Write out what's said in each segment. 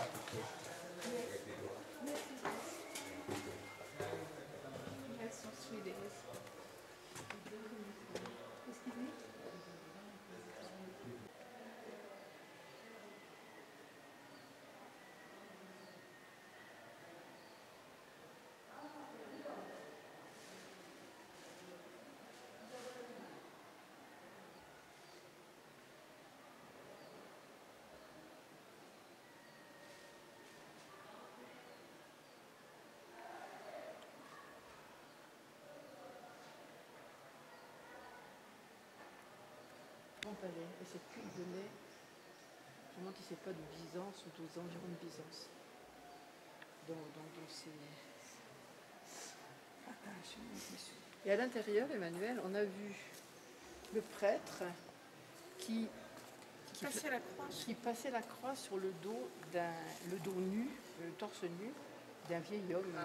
Elles sont suédoises. Palais. Et cette cuve venait, je me demande si c'est pas de Byzance ou aux environs de Byzance. Dans ces... Et à l'intérieur, Emmanuel, on a vu le prêtre qui passait la croix sur le dos nu, le torse nu d'un vieil homme.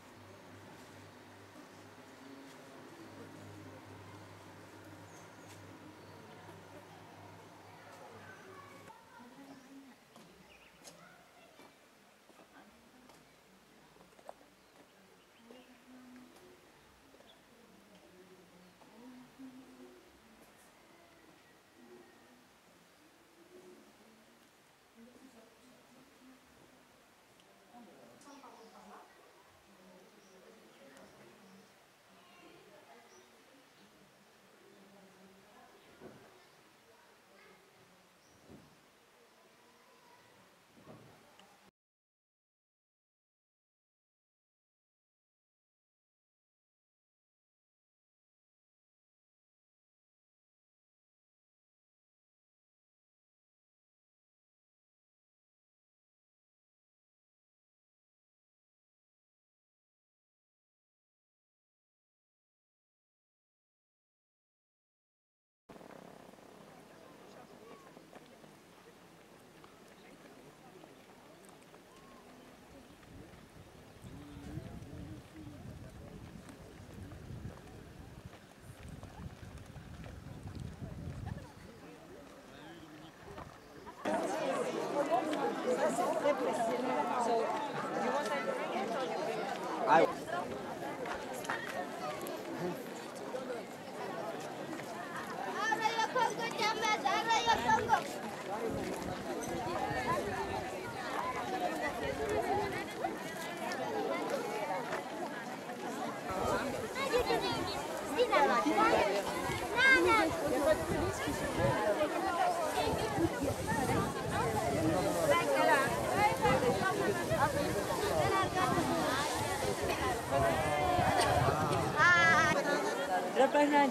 Berapa nanti?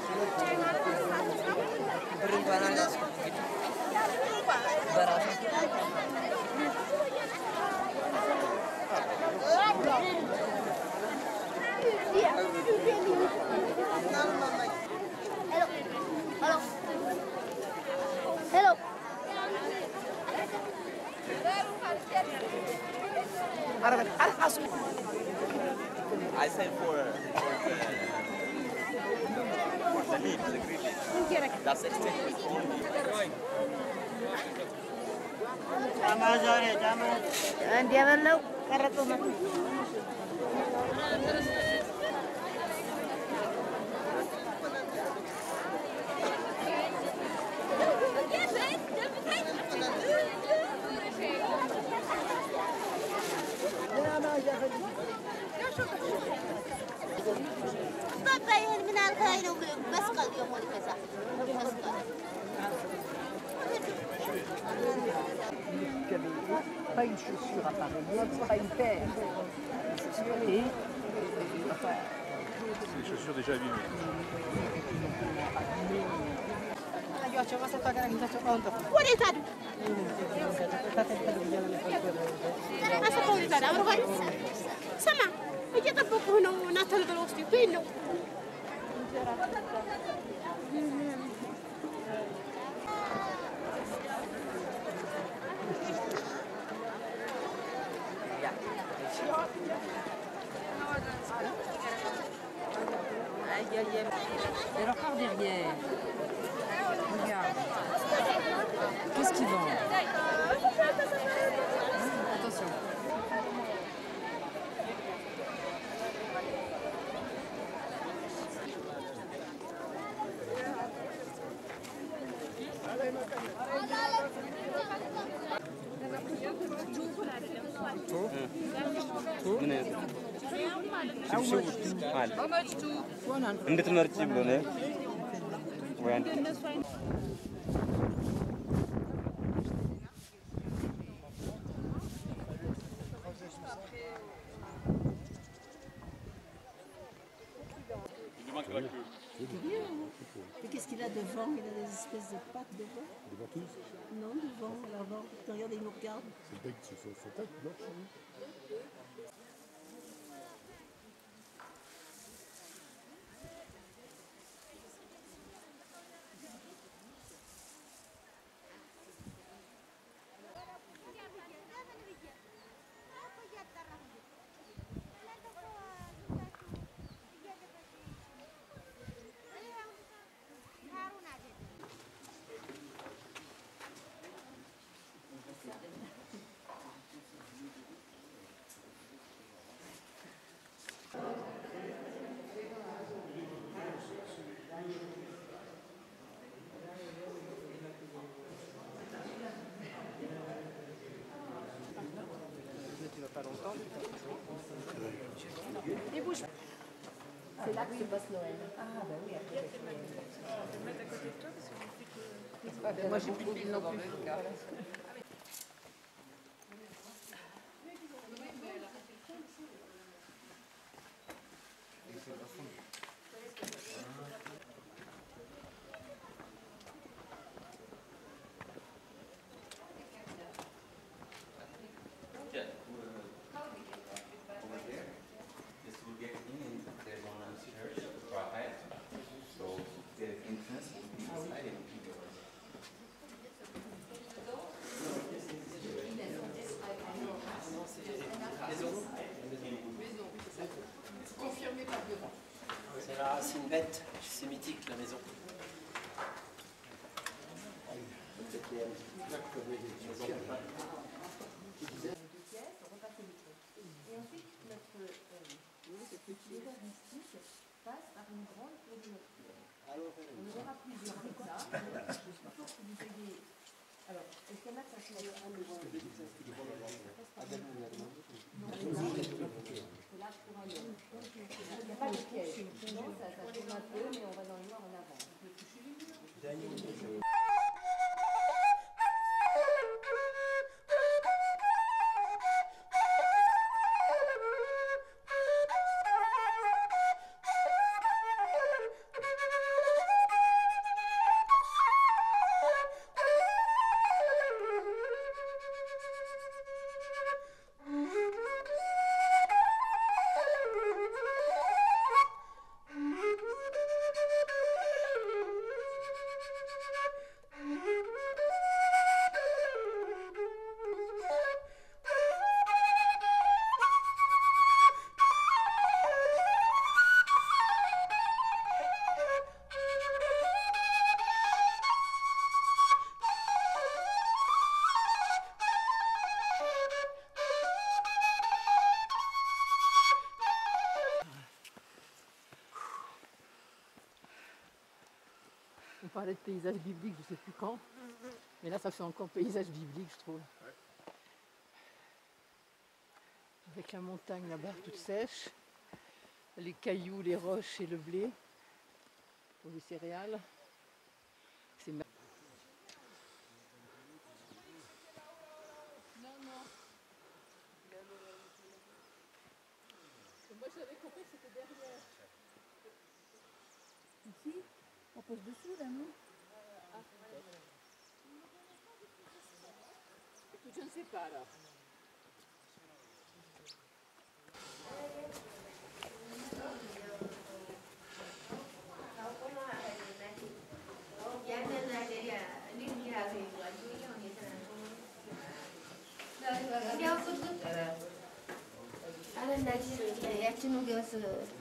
Berapa nanti? Hello. I said for the lead, the green lead. That's extended only. Dia belum karena tuh Bapak من الخير بس قال يوم ولا كذا Pas une chaussure appareillée, pas une paire. Et enfin, c'est des chaussures déjà abîmées. سمع اجي اطبق هنا وناتل بالوسطي فينه et encore derrière. Regarde. Qu'est-ce qu'ils vendent? Attention. እንድትመርጪ ብሎ ነው ወይ? Et qu'est-ce qu'il a devant? Il a des espèces de pattes devant? Des ventouses. Non, devant, l'avant. Regarde, il nous regarde. C'est le bec, c'est sa tête, non? C'est là que se passe Noël. Ah, bah oui, après. Moi, j'ai plus de pile non plus. C'est une bête, c'est mythique la maison. Et ensuite, notre décor mystique passe par une grande cour de nocturne. On en aura plusieurs comme ça. Il faut que vous ayez. Alors, est-ce qu'il y en a qui sont là? Là, pour un homme. Il n'y a pas de piège. Non, ça tourne un peu, mais on va dans le noir en avant. On parlait de paysage biblique, je ne sais plus quand. Mais là, ça fait encore paysage biblique, je trouve. Avec la montagne là-bas, toute sèche. Les cailloux, les roches et le blé. Pour les céréales. C'est merveilleux. Moi, j'avais compris que c'était derrière. Ici, on pose dessous, là, non? Je ne sais pas alors. 야채 녹여서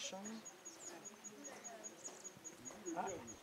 cochonne. Ah.